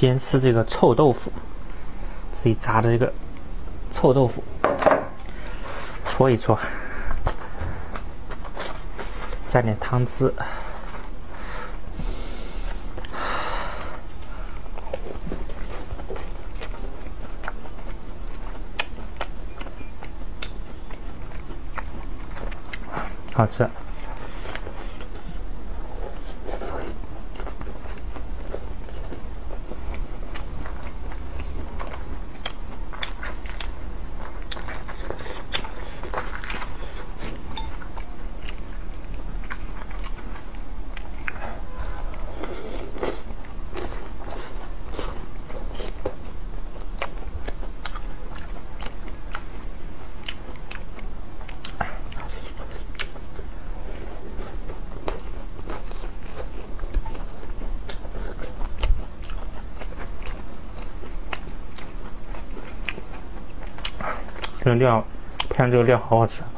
今天吃这个臭豆腐，自己炸的这个臭豆腐，搓一搓，蘸点汤汁。好吃。这个料，看这个料好好吃。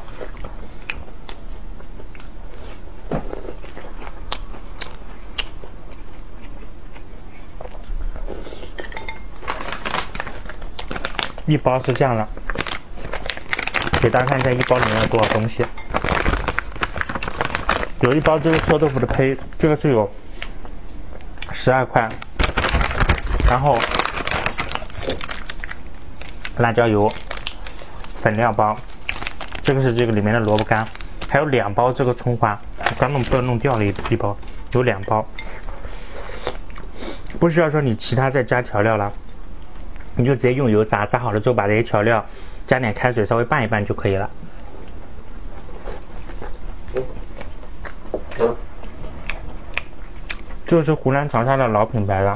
一包是这样的，给大家看一下一包里面有多少东西。有一包这个臭豆腐的胚，这个是有12块，然后辣椒油。粉料包，这个是这个里面的萝卜干，还有2包这个葱花，刚弄掉了一包，有2包。不需要说你其他再加调料了，你就直接用油炸，炸好了之后把这些调料加点开水稍微拌一拌就可以了。这是湖南长沙的老品牌了。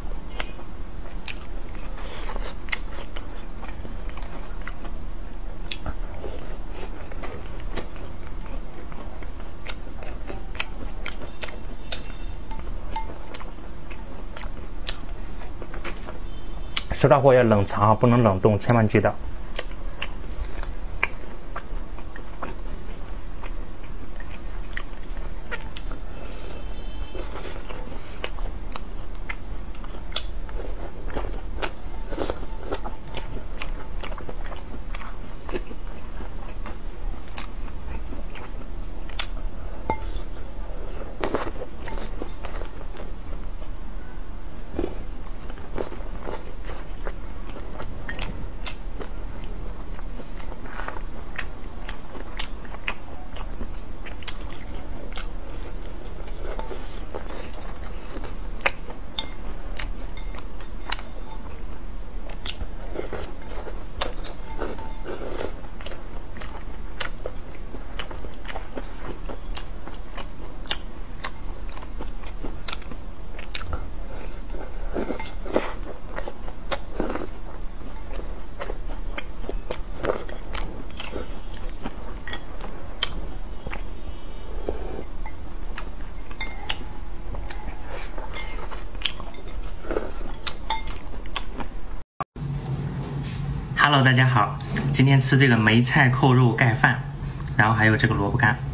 收到货要冷藏啊，不能冷冻，千万记得。Hello， 大家好，今天吃这个梅菜扣肉盖饭，然后还有这个萝卜干。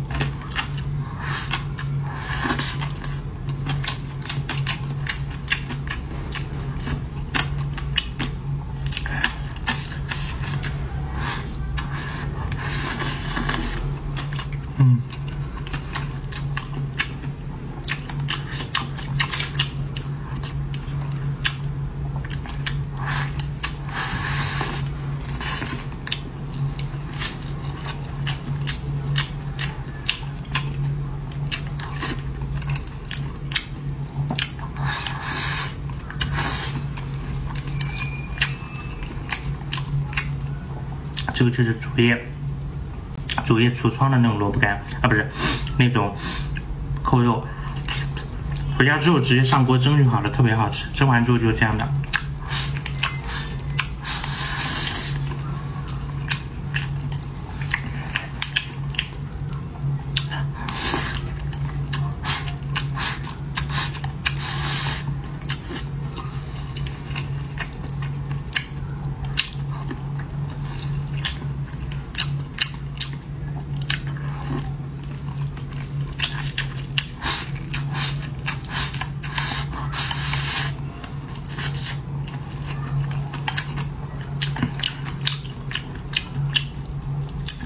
这个就是主页橱窗的那种萝卜干啊，不是那种扣肉，回家之后直接上锅蒸就好了，特别好吃。蒸完之后就是这样的。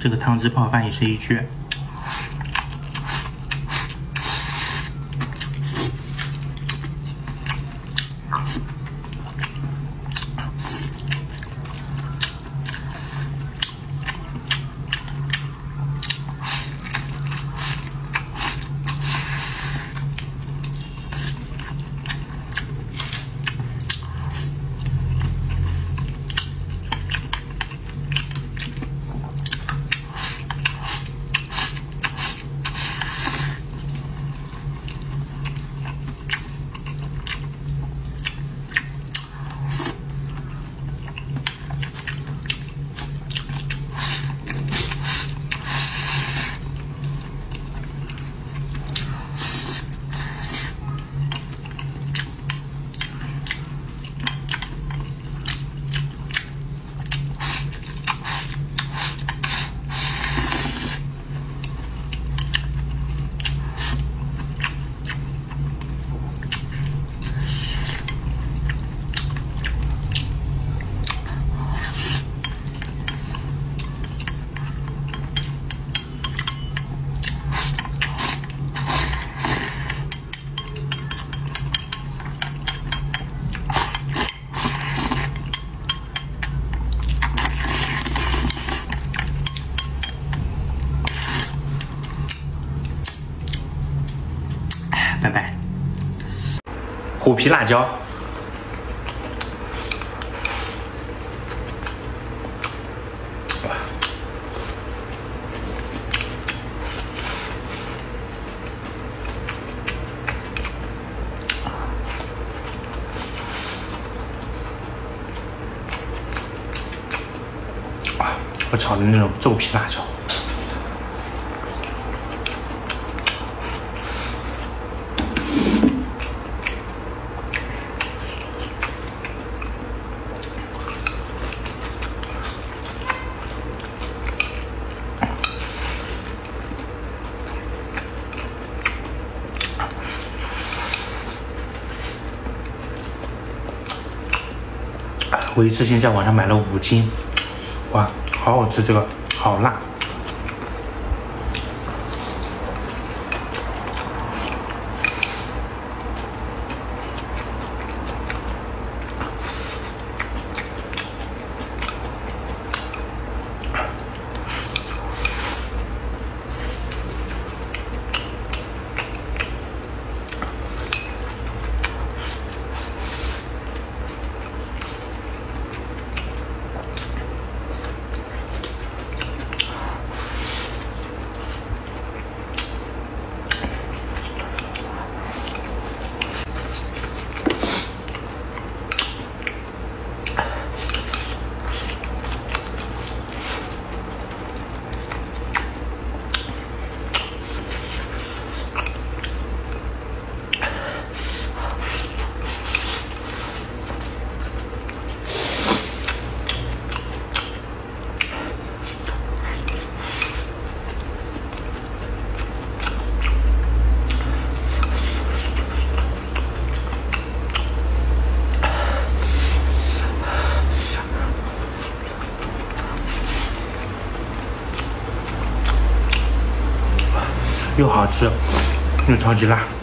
这个汤汁泡饭也是一绝。拜拜。虎皮辣椒，我炒的那种皱皮辣椒。我一次性在网上买了5斤，哇，好好吃，这个好辣。又好吃，又超级辣。